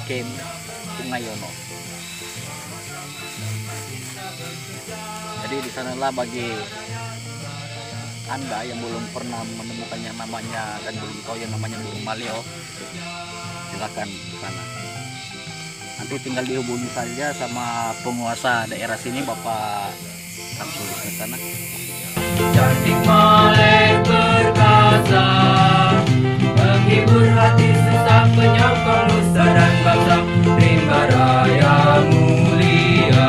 Camp Pungayono. Jadi di sanalah bagi Anda yang belum pernah menemukan yang namanya dan belum tahu yang namanya burung maleo, silakan ke sana. Nanti tinggal dihubungi saja sama penguasa daerah sini, Bapak Samsul di sana. Cantik molek perkasa, menghibur hati susah, penyokong nusa dan bangsa, rimba raya mulia.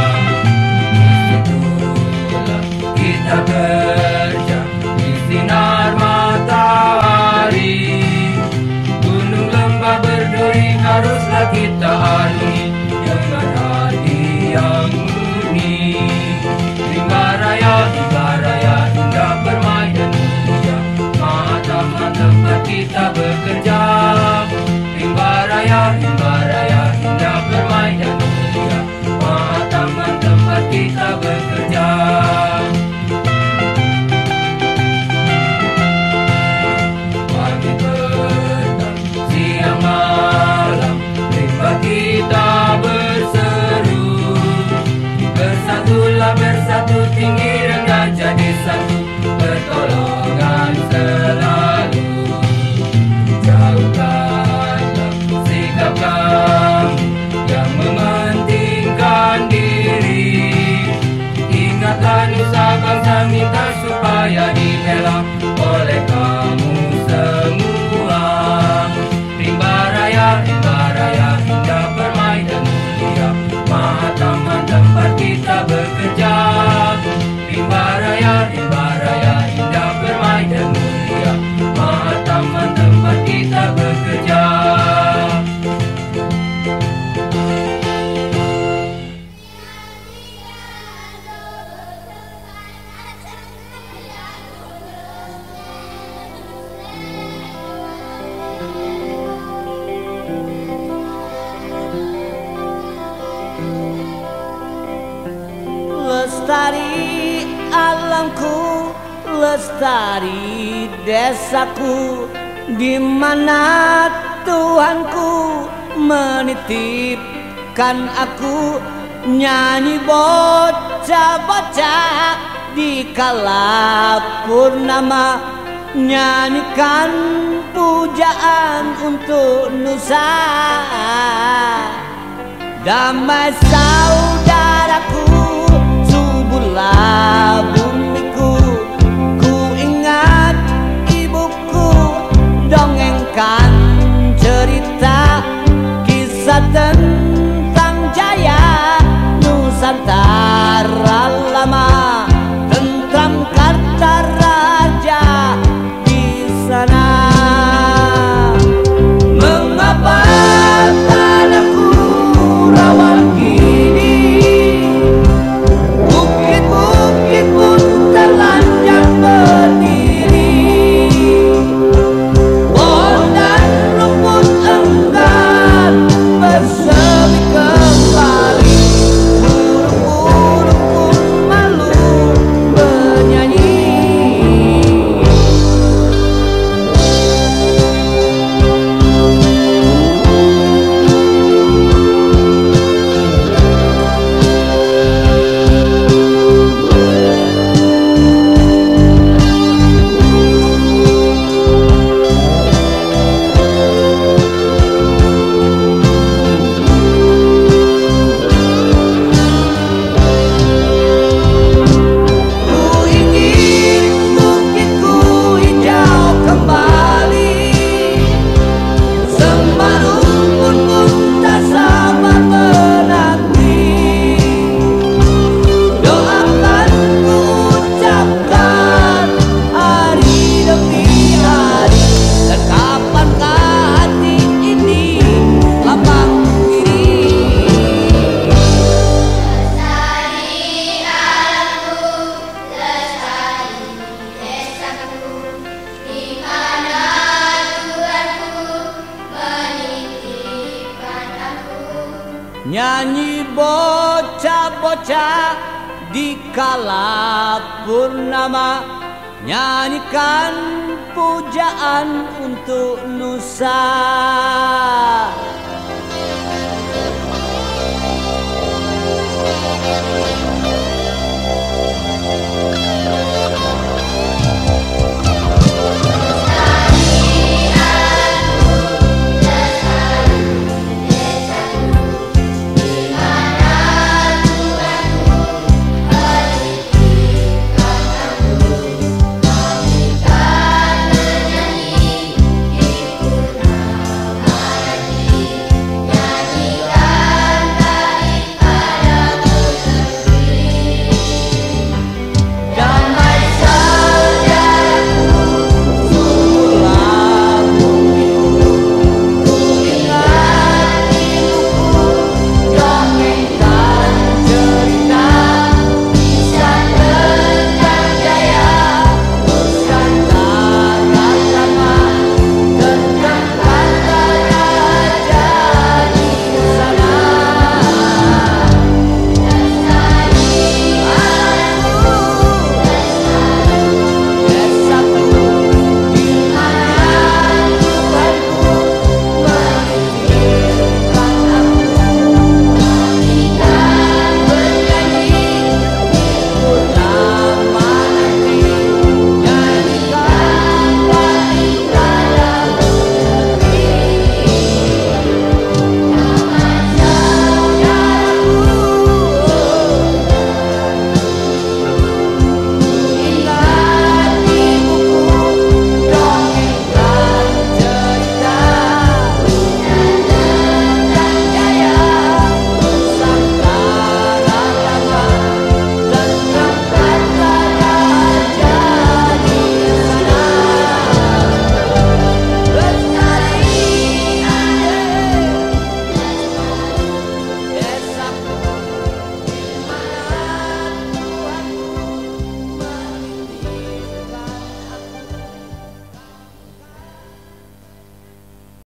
Disitulah kita kerja di sinar matahari, gunung lembah berduri haruslah kita arungi dengan hati yang murni. Rimba raya indah bermain dan mulia, mata-mata tempat kita bekerja. Rimba raya indah bermain dan mulia, mata-mata tempat kita bekerja. Pagi petang siang malam, rimba kita berseru. Bersatulah bersatu, tinggi rendah jadi satu, pertolongan selalu. Jauhkanlah sikap kamu yang mementingkan diri. Ingatlah nusa bangsa minta supaya dibela oleh kamu semua. Rimba raya indah bermain dan mulia, mata-mata tempat kita bekerja. Rimba raya indah bermain dan mulia, mata-mata tempat kita bekerja. Lestari alamku, lestari desaku, di mana Tuhanku menitipkan aku. Nyanyi bocah-bocah di kala purnama, nyanyikan pujaan untuk nusa. Damai saudaraku, suburlah bumiku, ku ingat ibuku dongengkan cerita kisah tentang jaya Nusantara lama, tentram karta raja di sana. Mengapa tanahku rawan gini, bukit-bukit pun terlanjang berdiri, pohon dan rumput enggan bersemi kembali, burung-burung pun malu bernyanyi. Ku ingin bukitku hijau kembali, sembah rumput pun tak sabar menanti. Doakan ku ucapkan hari demi hari, dan kapankah hati ini lapang diri. Nyanyi bocah-bocah di kala purnama, nyanyikan pujaan untuk nusa.